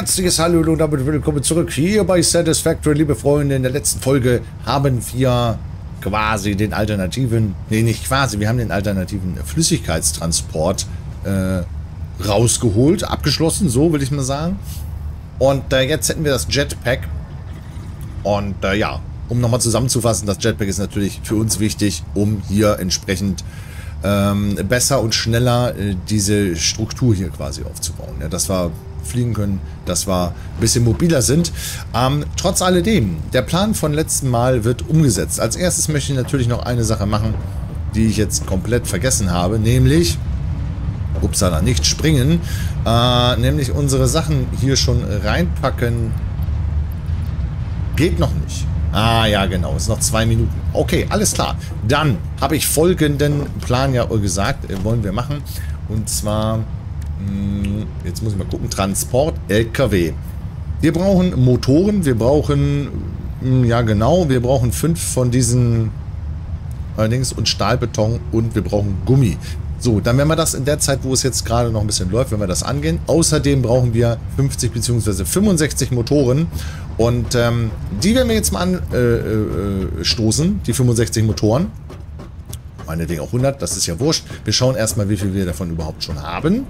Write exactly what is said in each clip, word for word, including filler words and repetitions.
herzliches Hallo und damit willkommen zurück hier bei Satisfactory, liebe Freunde. In der letzten Folge haben wir quasi den alternativen, nee, nicht quasi, wir haben den alternativen Flüssigkeitstransport äh, rausgeholt, abgeschlossen, so will ich mal sagen. Und äh, jetzt hätten wir das Jetpack. Und äh, ja, um nochmal zusammenzufassen, das Jetpack ist natürlich für uns wichtig, um hier entsprechend ähm, besser und schneller äh, diese Struktur hier quasi aufzubauen. Ja, dass wir fliegen können, dass wir ein bisschen mobiler sind. Ähm, trotz alledem, der Plan von letzten Mal wird umgesetzt. Als erstes möchte ich natürlich noch eine Sache machen, die ich jetzt komplett vergessen habe, nämlich, upsala, nicht springen, äh, nämlich unsere Sachen hier schon reinpacken. Geht noch nicht. Ah ja, genau, ist noch zwei Minuten. Okay, alles klar. Dann habe ich folgenden Plan ja gesagt, äh, wollen wir machen. Und zwar, mh, jetzt muss ich mal gucken, Transport L K W. Wir brauchen Motoren, wir brauchen, mh, ja genau, wir brauchen fünf von diesen allerdings und Stahlbeton und wir brauchen Gummi. So, dann werden wir das in der Zeit, wo es jetzt gerade noch ein bisschen läuft, wenn wir das angehen. Außerdem brauchen wir fünfzig bzw. fünfundsechzig Motoren. Und ähm, die werden wir jetzt mal anstoßen, äh, äh, die fünfundsechzig Motoren. Meinetwegen auch hundert, das ist ja wurscht. Wir schauen erstmal, wie viel wir davon überhaupt schon haben.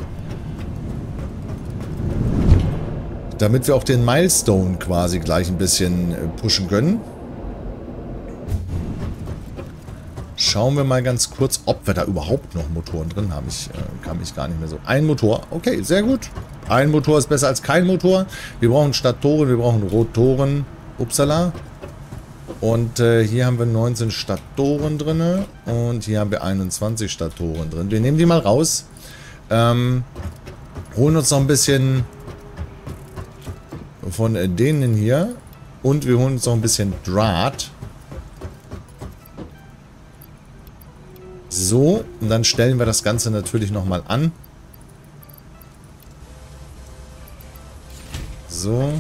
Damit wir auch den Milestone quasi gleich ein bisschen äh, pushen können. Schauen wir mal ganz kurz, ob wir da überhaupt noch Motoren drin haben. Ich äh, kann mich gar nicht mehr so... Ein Motor. Okay, sehr gut. Ein Motor ist besser als kein Motor. Wir brauchen Statoren, wir brauchen Rotoren. Upsala. Und äh, hier haben wir neunzehn Statoren drin. Und hier haben wir einundzwanzig Statoren drin. Wir nehmen die mal raus. Ähm, holen uns noch ein bisschen von äh, denen hier. Und wir holen uns noch ein bisschen Draht. So, und dann stellen wir das Ganze natürlich nochmal an. So.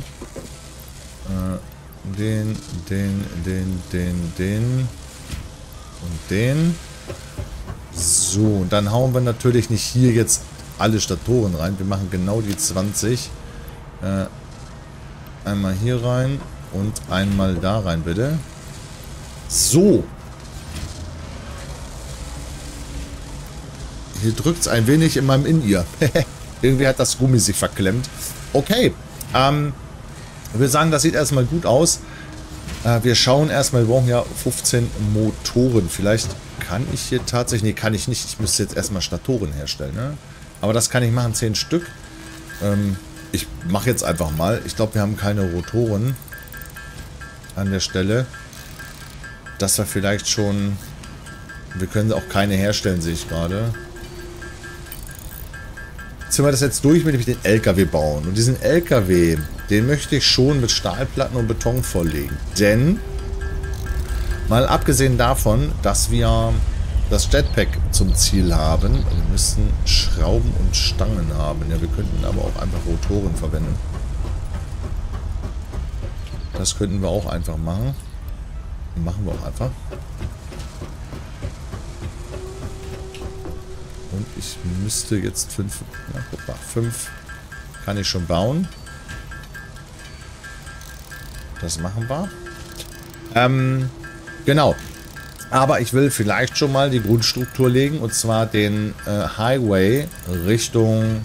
Äh, den, den, den, den, den. Und den. So, und dann hauen wir natürlich nicht hier jetzt alle Statoren rein. Wir machen genau die zwanzig. Äh, einmal hier rein und einmal da rein, bitte. So. Hier drückt es ein wenig in meinem In-Ear. Irgendwie hat das Gummi sich verklemmt. Okay. Ähm, ich würde sagen, das sieht erstmal gut aus. Äh, wir schauen erstmal, wir brauchen ja fünfzehn Motoren. Vielleicht kann ich hier tatsächlich... Nee, kann ich nicht. Ich müsste jetzt erstmal Statoren herstellen. Ne? Aber das kann ich machen, zehn Stück. Ähm, ich mache jetzt einfach mal. Ich glaube, wir haben keine Rotoren an der Stelle. Dass wir vielleicht schon... Wir können auch keine herstellen, sehe ich gerade. Ziehen wir das jetzt durch, wenn wir den L K W bauen. Und diesen L K W, den möchte ich schon mit Stahlplatten und Beton volllegen. Denn, mal abgesehen davon, dass wir das Jetpack zum Ziel haben, wir müssen Schrauben und Stangen haben. Ja, wir könnten aber auch einfach Rotoren verwenden. Das könnten wir auch einfach machen. Machen wir auch einfach. Und ich müsste jetzt fünf, na, guck mal, fünf kann ich schon bauen. Das machen wir. Ähm, genau. Aber ich will vielleicht schon mal die Grundstruktur legen, und zwar den äh, Highway Richtung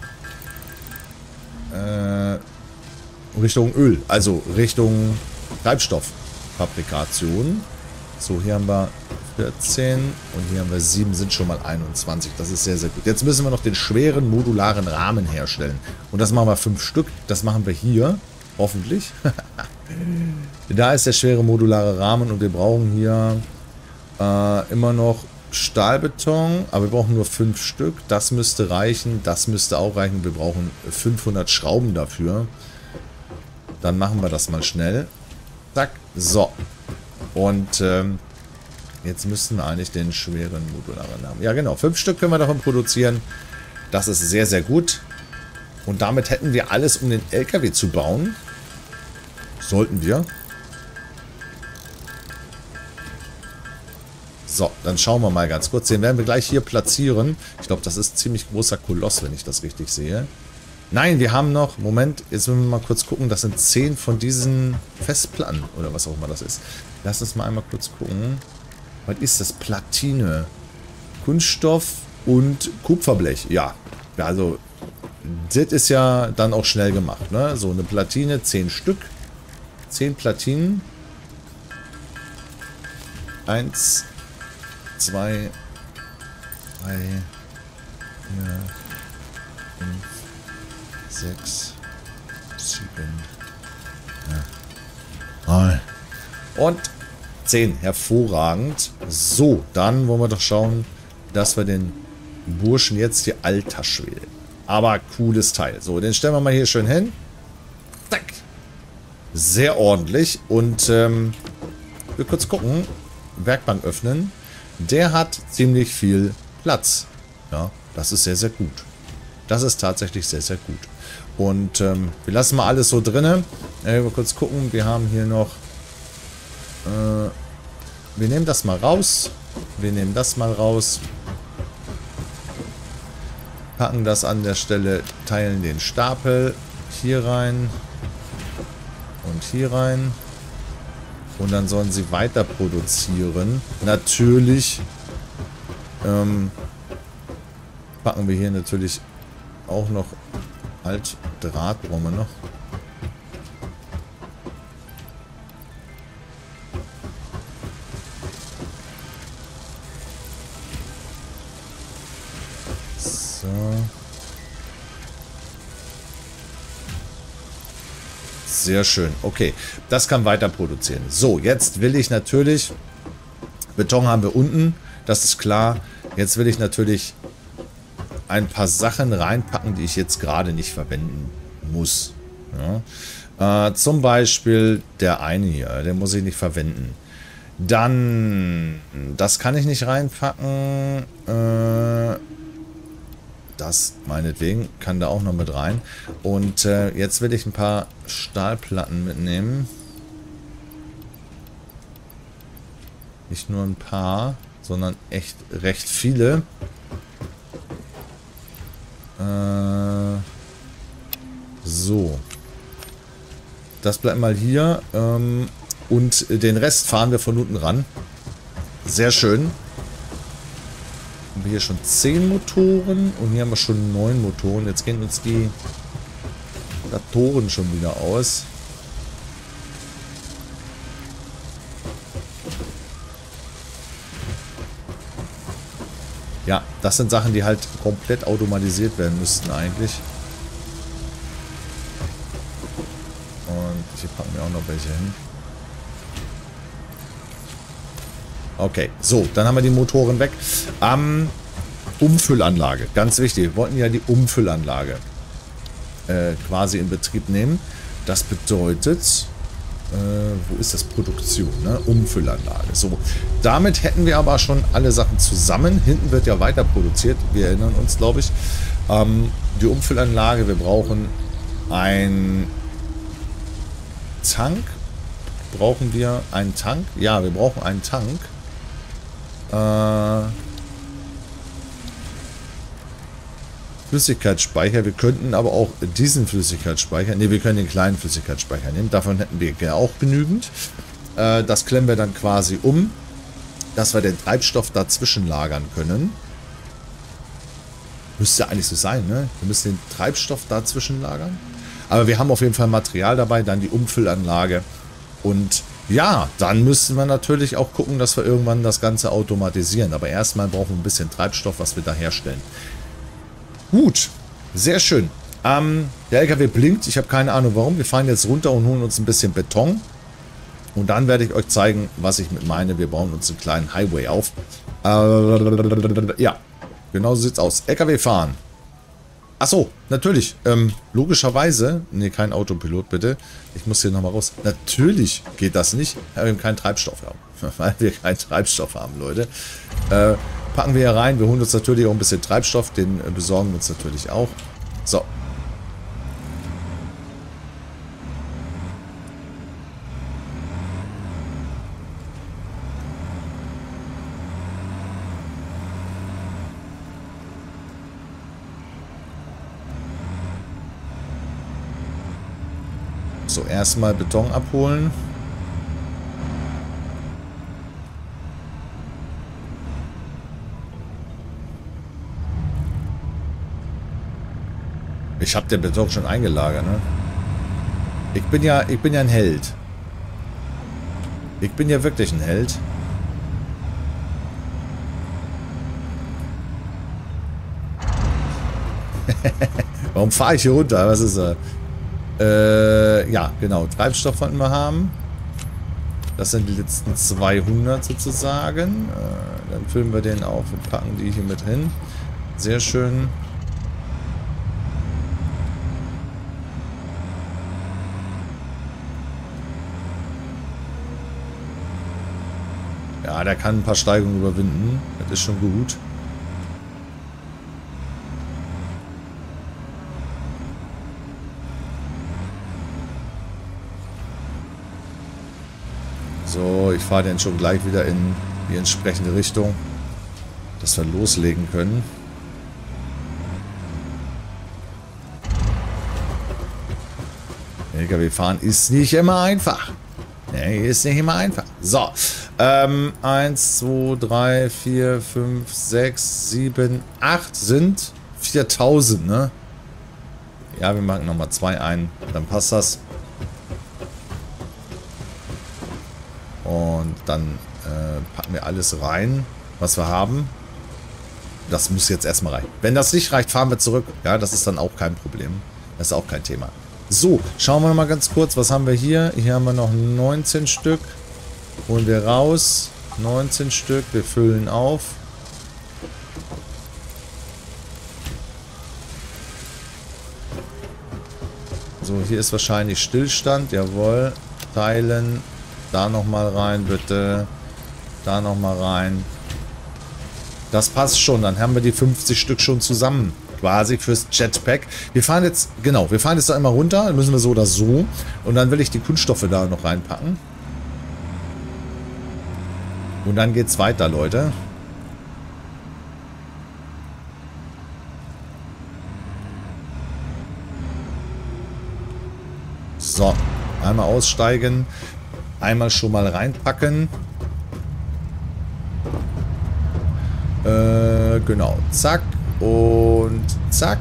äh, Richtung Öl, also Richtung Treibstofffabrikation. So, hier haben wir vierzehn und hier haben wir sieben, sind schon mal einundzwanzig. Das ist sehr, sehr gut. Jetzt müssen wir noch den schweren modularen Rahmen herstellen. Und das machen wir fünf Stück. Das machen wir hier, hoffentlich. Da ist der schwere modulare Rahmen und wir brauchen hier äh, immer noch Stahlbeton, aber wir brauchen nur fünf Stück. Das müsste reichen, das müsste auch reichen. Wir brauchen fünfhundert Schrauben dafür. Dann machen wir das mal schnell. Zack, so. Und ähm, jetzt müssten wir eigentlich den schweren modularen haben. Ja genau, fünf Stück können wir davon produzieren. Das ist sehr, sehr gut. Und damit hätten wir alles, um den L K W zu bauen. Sollten wir. So, dann schauen wir mal ganz kurz. Den werden wir gleich hier platzieren. Ich glaube, das ist ein ziemlich großer Koloss, wenn ich das richtig sehe. Nein, wir haben noch, Moment, jetzt müssen wir mal kurz gucken, das sind zehn von diesen Festplatten oder was auch immer das ist. Lass uns mal einmal kurz gucken. Was ist das? Platine, Kunststoff und Kupferblech. Ja, also das ist ja dann auch schnell gemacht, ne? So eine Platine, zehn Stück, zehn Platinen. Eins, zwei, drei, vier, fünf, sechs, sieben, ja. Und zehn. Hervorragend. So, dann wollen wir doch schauen, dass wir den Burschen jetzt hier Alter schwelen. Aber cooles Teil. So, den stellen wir mal hier schön hin. Zack. Sehr ordentlich. Und ähm, wir kurz gucken. Werkbank öffnen. Der hat ziemlich viel Platz. Ja, das ist sehr, sehr gut. Das ist tatsächlich sehr, sehr gut. Und ähm, wir lassen mal alles so drinne. Äh, mal kurz gucken. Wir haben hier noch... Äh, wir nehmen das mal raus. Wir nehmen das mal raus. Packen das an der Stelle, teilen den Stapel hier rein und hier rein. Und dann sollen sie weiter produzieren. Natürlich ähm, packen wir hier natürlich auch noch Altdraht, brauchen wir noch. So. Sehr schön. Okay, das kann weiter produzieren. So, jetzt will ich natürlich... Beton haben wir unten, das ist klar. Jetzt will ich natürlich ein paar Sachen reinpacken, die ich jetzt gerade nicht verwenden muss. Ja. Äh, zum Beispiel der eine hier, den muss ich nicht verwenden. Dann, das kann ich nicht reinpacken. Äh, das meinetwegen kann da auch noch mit rein. Und äh, jetzt will ich ein paar Stahlplatten mitnehmen. Nicht nur ein paar, sondern echt recht viele. Äh, so. Das bleibt mal hier. Ähm, und den Rest fahren wir von unten ran. Sehr schön. Haben wir hier schon zehn Motoren und hier haben wir schon neun Motoren. Jetzt gehen uns die Traktoren schon wieder aus. Ja, das sind Sachen, die halt komplett automatisiert werden müssten eigentlich. Und hier packen wir auch noch welche hin. Okay, so, dann haben wir die Motoren weg. Ähm, Umfüllanlage, ganz wichtig. Wir wollten ja die Umfüllanlage äh, quasi in Betrieb nehmen. Das bedeutet, äh, wo ist das? Produktion, ne? Umfüllanlage. So, damit hätten wir aber schon alle Sachen zusammen. Hinten wird ja weiter produziert. Wir erinnern uns, glaube ich. Ähm, die Umfüllanlage, wir brauchen ein Tank. Brauchen wir einen Tank? Ja, wir brauchen einen Tank. Äh, Flüssigkeitsspeicher. Wir könnten aber auch diesen Flüssigkeitsspeicher, ne, wir können den kleinen Flüssigkeitsspeicher nehmen. Davon hätten wir ja auch genügend. Äh, das klemmen wir dann quasi um, dass wir den Treibstoff dazwischen lagern können. Müsste eigentlich so sein, ne? Wir müssen den Treibstoff dazwischen lagern. Aber wir haben auf jeden Fall Material dabei, dann die Umfüllanlage. Und ja, dann müssen wir natürlich auch gucken, dass wir irgendwann das Ganze automatisieren. Aber erstmal brauchen wir ein bisschen Treibstoff, was wir da herstellen. Gut, sehr schön. Ähm, der L K W blinkt, ich habe keine Ahnung warum. Wir fahren jetzt runter und holen uns ein bisschen Beton. Und dann werde ich euch zeigen, was ich mit meine. Wir bauen uns einen kleinen Highway auf. Äh, ja, genau so sieht's aus. L K W fahren. Achso, natürlich. Ähm, logischerweise. Ne, kein Autopilot, bitte. Ich muss hier nochmal raus. Natürlich geht das nicht, weil wir keinen Treibstoff haben. Weil wir keinen Treibstoff haben, Leute. Äh, packen wir hier rein. Wir holen uns natürlich auch ein bisschen Treibstoff. Den äh, besorgen wir uns natürlich auch. So. So, erstmal Beton abholen. Ich habe den Beton schon eingelagert, ne? Ich bin ja, ich bin ja ein Held. Ich bin ja wirklich ein Held. Warum fahre ich hier runter? Was ist da? Äh, ja, genau. Treibstoff wollten wir haben. Das sind die letzten zweihundert sozusagen. Äh, dann füllen wir den auf und packen die hier mit hin. Sehr schön. Ja, der kann ein paar Steigungen überwinden. Das ist schon gut. So, ich fahre den schon gleich wieder in die entsprechende Richtung, dass wir loslegen können. L K W fahren ist nicht immer einfach. Nee, ist nicht immer einfach. So, ähm, eins, zwei, drei, vier, fünf, sechs, sieben, acht sind viertausend, ne? Ja, wir machen nochmal zwei ein, dann passt das. Und dann äh, packen wir alles rein, was wir haben. Das muss jetzt erstmal reichen. Wenn das nicht reicht, fahren wir zurück. Ja, das ist dann auch kein Problem. Das ist auch kein Thema. So, schauen wir mal ganz kurz, was haben wir hier? Hier haben wir noch neunzehn Stück. Holen wir raus. neunzehn Stück. Wir füllen auf. So, hier ist wahrscheinlich Stillstand. Jawohl. Teilen. Da nochmal rein, bitte. Da nochmal rein. Das passt schon. Dann haben wir die fünfzig Stück schon zusammen. Quasi fürs Jetpack. Wir fahren jetzt, genau, wir fahren jetzt da immer runter. Dann müssen wir so oder so. Und dann will ich die Kunststoffe da noch reinpacken. Und dann geht's weiter, Leute. So. Einmal aussteigen. Einmal schon mal reinpacken. Äh, genau. Zack. Und zack.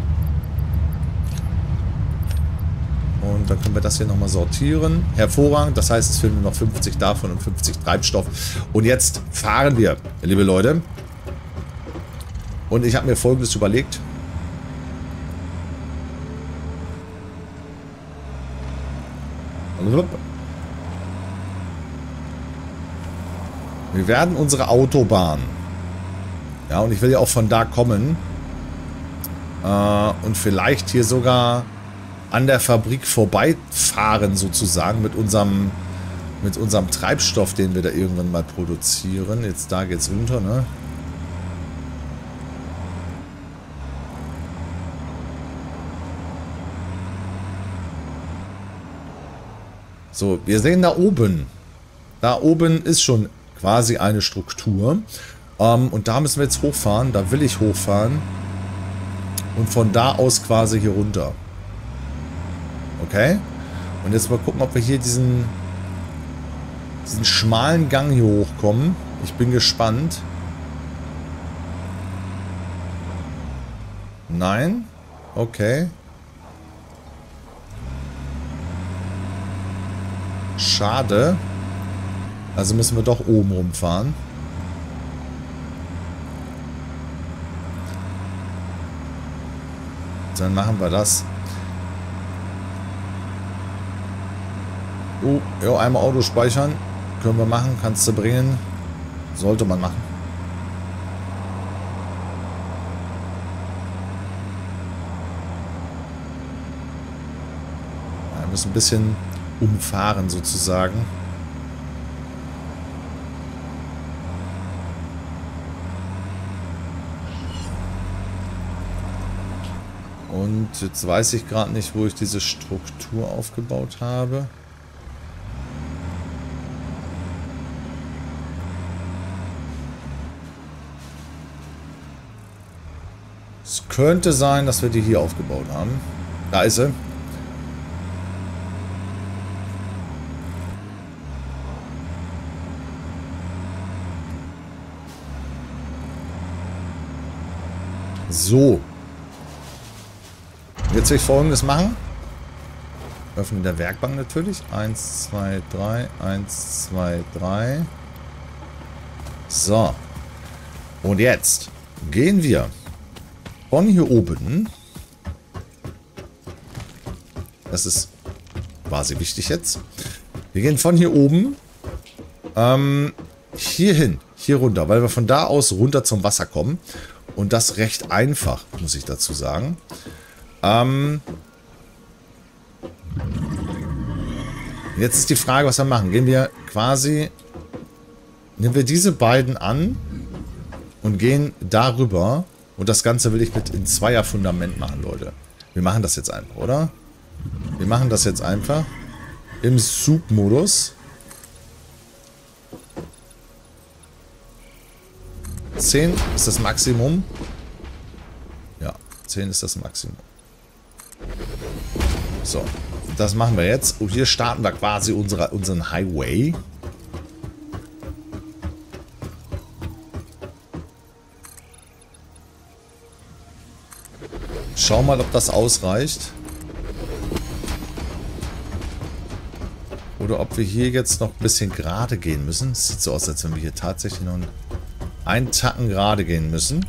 Und dann können wir das hier nochmal sortieren. Hervorragend. Das heißt, es finden noch fünfzig davon und fünfzig Treibstoff. Und jetzt fahren wir, liebe Leute. Und ich habe mir Folgendes überlegt. Wir werden unsere Autobahn. Ja, und ich will ja auch von da kommen. Äh, und vielleicht hier sogar an der Fabrik vorbeifahren, sozusagen, mit unserem, mit unserem Treibstoff, den wir da irgendwann mal produzieren. Jetzt da geht's runter, ne? So, wir sehen da oben. Da oben ist schon quasi eine Struktur. Um, und da müssen wir jetzt hochfahren. Da will ich hochfahren. Und von da aus quasi hier runter. Okay? Und jetzt mal gucken, ob wir hier diesen, diesen schmalen Gang hier hochkommen. Ich bin gespannt. Nein? Okay. Schade. Also müssen wir doch oben rumfahren. Dann machen wir das. Oh, ja, einmal Auto speichern. Können wir machen, kannst du bringen. Sollte man machen. Ja, wir müssen ein bisschen umfahren sozusagen. Und jetzt weiß ich gerade nicht, wo ich diese Struktur aufgebaut habe. Es könnte sein, dass wir die hier aufgebaut haben. Da ist sie. So. Jetzt will ich Folgendes machen. Öffnen der Werkbank natürlich. Eins, zwei, drei. Eins, zwei, drei. So. Und jetzt gehen wir von hier oben. Das ist quasi wichtig jetzt. Wir gehen von hier oben ähm, hier hin. Hier runter. Weil wir von da aus runter zum Wasser kommen. Und das recht einfach, muss ich dazu sagen. Ähm... Jetzt ist die Frage, was wir machen. Gehen wir quasi, nehmen wir diese beiden an und gehen darüber. Und das Ganze will ich mit in Zweier-Fundament machen, Leute. Wir machen das jetzt einfach, oder? Wir machen das jetzt einfach im Sub-Modus. zehn ist das Maximum. Ja, zehn ist das Maximum. So. Das machen wir jetzt. Und hier starten wir quasi unsere, unseren Highway. Schau mal, ob das ausreicht. Oder ob wir hier jetzt noch ein bisschen gerade gehen müssen. Es sieht so aus, als wenn wir hier tatsächlich noch einen Tacken gerade gehen müssen.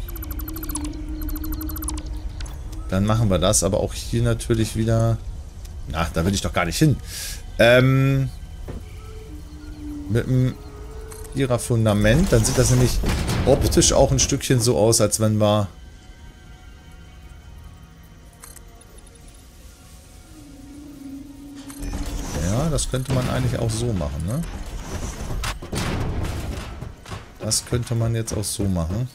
Dann machen wir das. Aber auch hier natürlich wieder... Ach, da will ich doch gar nicht hin. Ähm, mit einem ihrer Fundament. Dann sieht das nämlich optisch auch ein Stückchen so aus, als wenn wir... Ja, das könnte man eigentlich auch so machen, ne? Das könnte man jetzt auch so machen.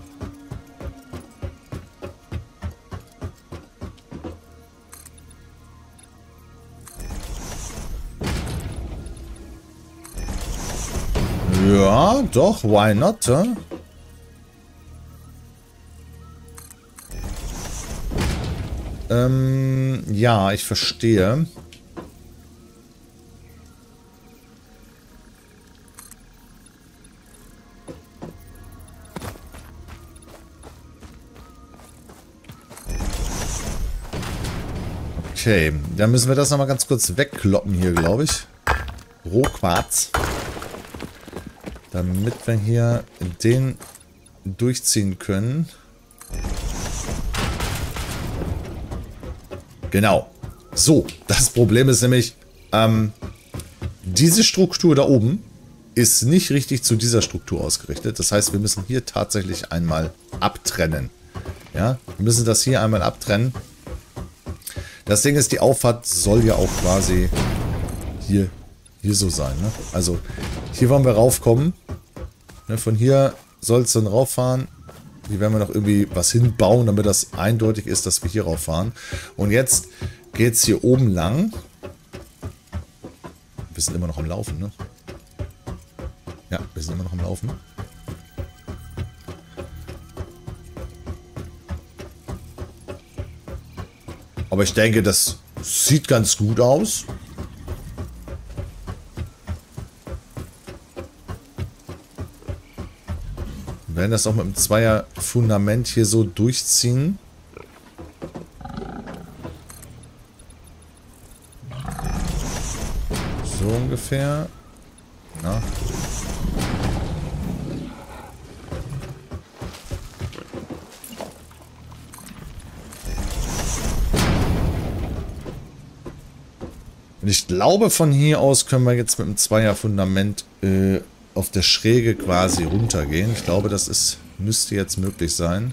Ja, doch, why not? Huh? Ähm, ja, ich verstehe. Okay, dann müssen wir das nochmal ganz kurz wegkloppen hier, glaube ich. Rohquarz. Damit wir hier den durchziehen können. Genau. So, das Problem ist nämlich, ähm, diese Struktur da oben ist nicht richtig zu dieser Struktur ausgerichtet. Das heißt, wir müssen hier tatsächlich einmal abtrennen. Ja, wir müssen das hier einmal abtrennen. Das Ding ist, die Auffahrt soll ja auch quasi hier, hier so sein. Ne? Also hier wollen wir raufkommen. Ne, von hier soll es dann rauffahren. Hier werden wir noch irgendwie was hinbauen, damit das eindeutig ist, dass wir hier rauffahren. Und jetzt geht es hier oben lang. Wir sind immer noch am Laufen, ne? Ja, wir sind immer noch am Laufen. Aber ich denke, das sieht ganz gut aus. Wir werden das auch mit einem Zweier-Fundament hier so durchziehen. So ungefähr. Ja. Und ich glaube, von hier aus können wir jetzt mit einem Zweier-Fundament äh, auf der Schräge quasi runtergehen. Ich glaube, das ist, müsste jetzt möglich sein.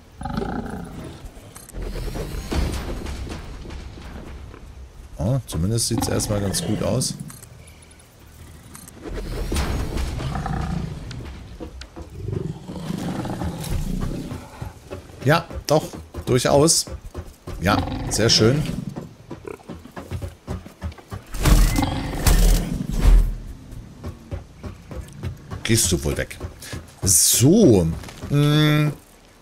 Oh, zumindest sieht es erstmal ganz gut aus. Ja, doch, durchaus. Ja, sehr schön. Gehst du wohl weg. So. Mh.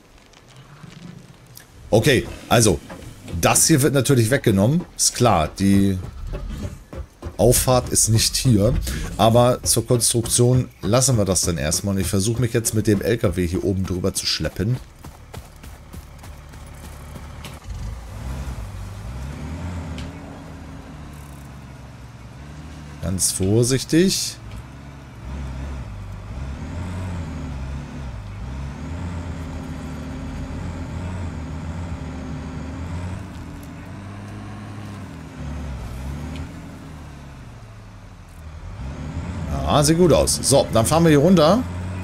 Okay, also, das hier wird natürlich weggenommen. Ist klar, die Auffahrt ist nicht hier. Aber zur Konstruktion lassen wir das dann erstmal. Und ich versuche mich jetzt mit dem L K W hier oben drüber zu schleppen. Ganz vorsichtig. Ah, sieht gut aus. So, dann fahren wir hier runter.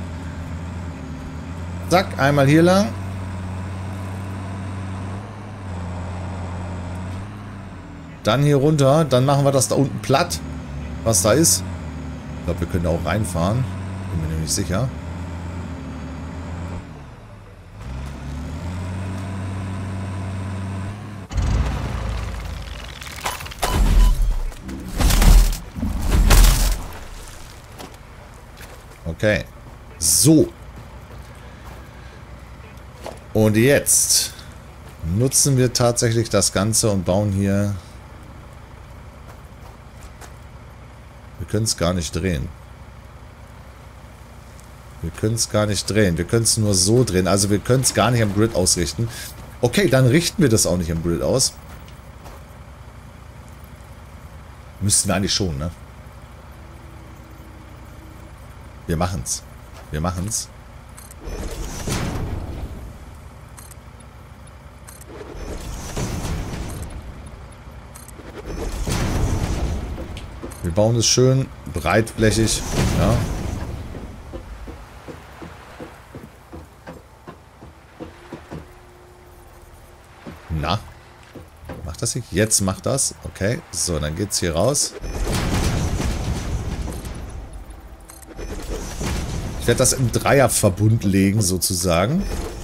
Zack, einmal hier lang. Dann hier runter. Dann machen wir das da unten platt, was da ist. Ich glaube, wir können da auch reinfahren. Bin mir nämlich sicher. Okay. So. Und jetzt nutzen wir tatsächlich das Ganze und bauen hier... Wir können es gar nicht drehen. Wir können es gar nicht drehen. Wir können es nur so drehen. Also wir können es gar nicht am Grid ausrichten. Okay, dann richten wir das auch nicht am Grid aus. Müssten wir eigentlich schon, ne? Wir machen's. Wir machen's. Wir bauen es schön breitflächig. Ja. Na. Macht das hier? Jetzt macht das. Okay. So, dann geht's hier raus. Ich werde das im Dreierverbund legen, sozusagen.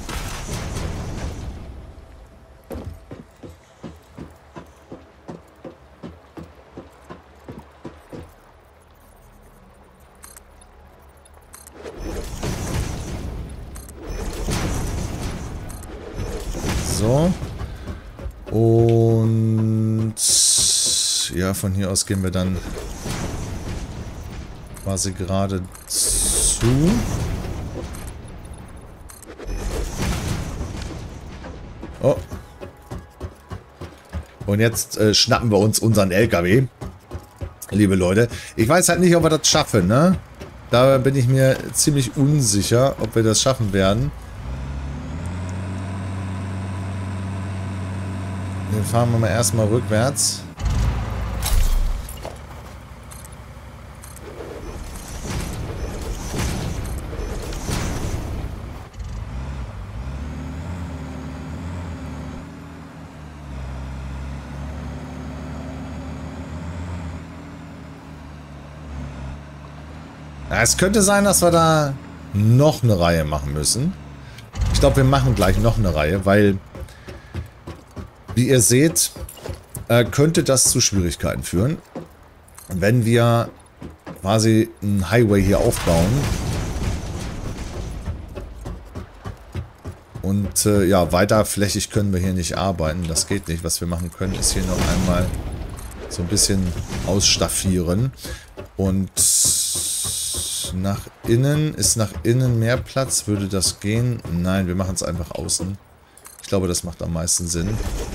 So. Und ja, von hier aus gehen wir dann quasi gerade zu. Oh. Und jetzt äh, schnappen wir uns unseren L K W. Liebe Leute. Ich weiß halt nicht, ob wir das schaffen, ne? Da bin ich mir ziemlich unsicher, ob wir das schaffen werden. Den fahren wir mal erstmal rückwärts. Ja, es könnte sein, dass wir da noch eine Reihe machen müssen. Ich glaube, wir machen gleich noch eine Reihe, weil, wie ihr seht, äh, könnte das zu Schwierigkeiten führen, wenn wir quasi einen Highway hier aufbauen. Und äh, ja, weiterflächig können wir hier nicht arbeiten. Das geht nicht. Was wir machen können, ist hier noch einmal so ein bisschen ausstaffieren. Und nach innen, ist nach innen mehr Platz? Würde das gehen? Nein, wir machen es einfach außen. Ich glaube, das macht am meisten Sinn.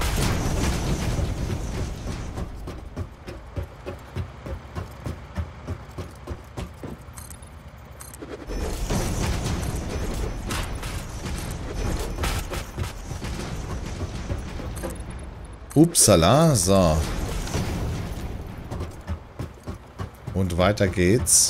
Upsala, so. Und weiter geht's.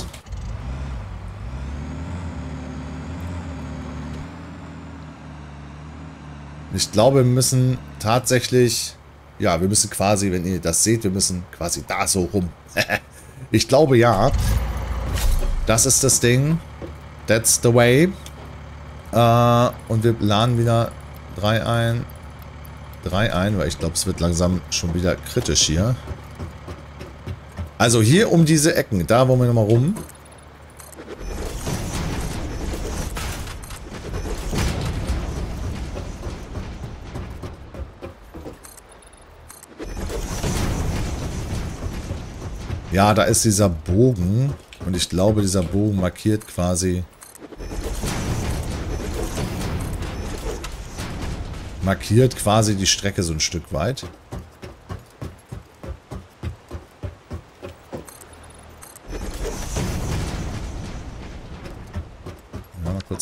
Ich glaube, wir müssen tatsächlich, ja, wir müssen quasi, wenn ihr das seht, wir müssen quasi da so rum. Ich glaube, ja. Das ist das Ding. That's the way. Äh, und wir laden wieder drei ein. drei ein, weil ich glaube, es wird langsam schon wieder kritisch hier. Also hier um diese Ecken, da wollen wir nochmal rum. Ja, da ist dieser Bogen. Und ich glaube, dieser Bogen markiert quasi... Markiert quasi die Strecke so ein Stück weit.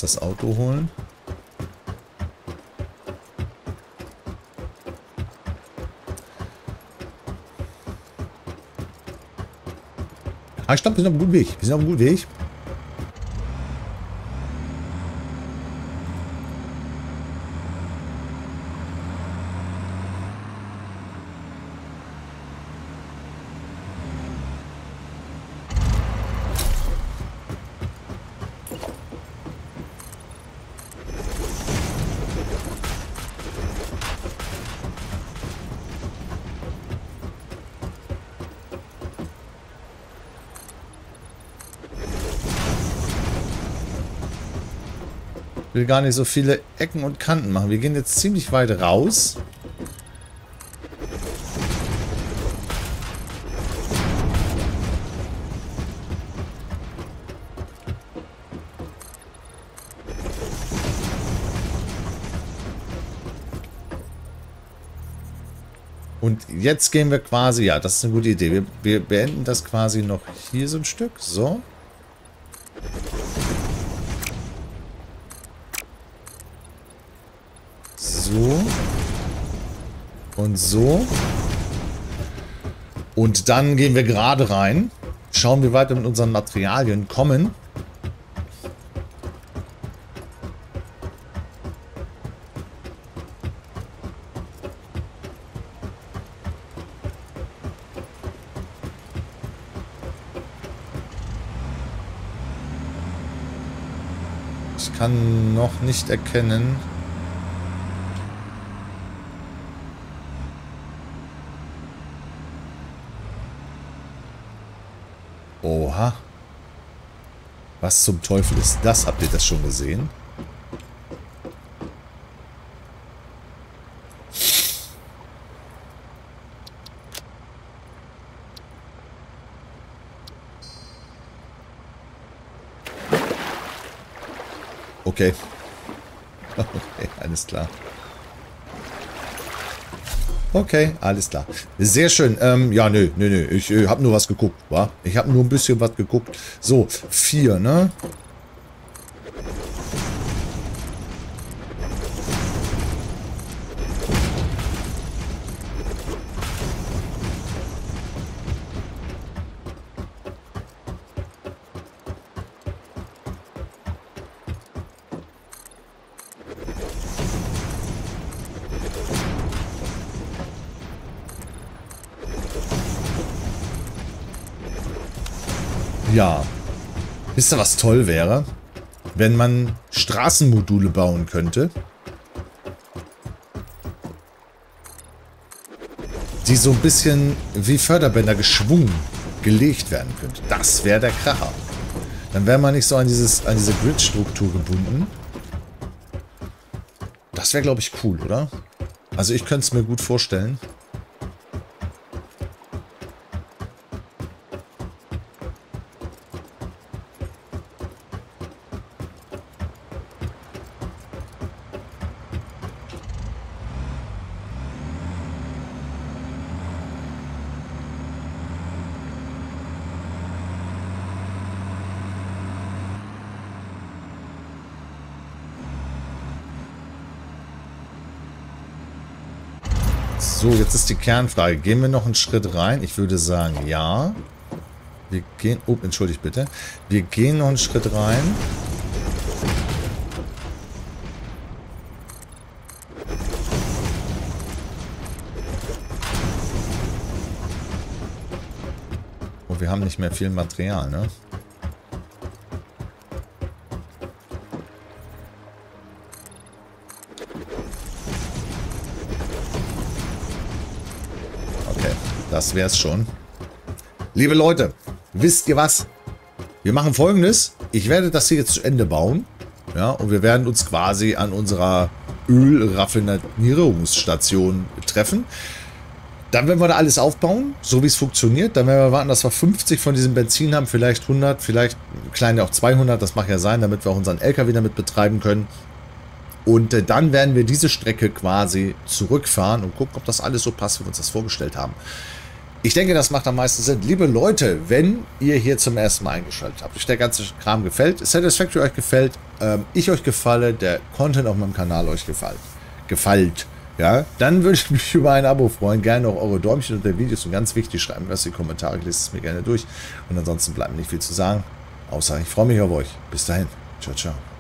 das Auto holen. Ah, ich glaube, wir sind auf einem guten Weg. Wir sind auf einem guten Weg. Ich will gar nicht so viele Ecken und Kanten machen. Wir gehen jetzt ziemlich weit raus. Und jetzt gehen wir quasi, ja, das ist eine gute Idee. Wir, wir beenden das quasi noch hier so ein Stück. So. So. Und so. Und dann gehen wir gerade rein. Schauen, wie weit wir mit unseren Materialien kommen. Ich kann noch nicht erkennen. Oha. Was zum Teufel ist das? Habt ihr das schon gesehen? Okay. Okay, alles klar. Okay, alles klar. Sehr schön. Ähm, ja, nö, nö, nö. Ich äh, habe nur was geguckt, wa? Ich habe nur ein bisschen was geguckt. So, vier, ne? Ja. Wisst ihr, was toll wäre? Wenn man Straßenmodule bauen könnte, die so ein bisschen wie Förderbänder geschwungen gelegt werden könnte. Das wäre der Kracher. Dann wäre man nicht so an, dieses, an diese Grid-Struktur gebunden. Das wäre, glaube ich, cool, oder? Also ich könnte es mir gut vorstellen. So, jetzt ist die Kernfrage. Gehen wir noch einen Schritt rein? Ich würde sagen, ja. Wir gehen... Oh, entschuldigt bitte. Wir gehen noch einen Schritt rein. Oh, wir haben nicht mehr viel Material, ne? Das wäre es schon. Liebe Leute, wisst ihr was? Wir machen Folgendes. Ich werde das hier jetzt zu Ende bauen. Ja, und wir werden uns quasi an unserer Ölraffinierungsstation treffen. Dann werden wir da alles aufbauen, so wie es funktioniert. Dann werden wir warten, dass wir fünfzig von diesem Benzin haben, vielleicht hundert, vielleicht kleine auch zweihundert. Das mag ja sein, damit wir auch unseren L K W damit betreiben können. Und äh, dann werden wir diese Strecke quasi zurückfahren und gucken, ob das alles so passt, wie wir uns das vorgestellt haben. Ich denke, das macht am meisten Sinn. Liebe Leute, wenn ihr hier zum ersten Mal eingeschaltet habt, euch der ganze Kram gefällt, Satisfactory euch gefällt, ähm, ich euch gefalle, der Content auf meinem Kanal euch gefällt, gefällt, ja, dann würde ich mich über ein Abo freuen. Gerne auch eure Däumchen unter Videos und ganz wichtig, schreiben was in die Kommentare, ich lese es mir gerne durch. Und ansonsten bleibt mir nicht viel zu sagen, außer ich freue mich auf euch. Bis dahin. Ciao, ciao.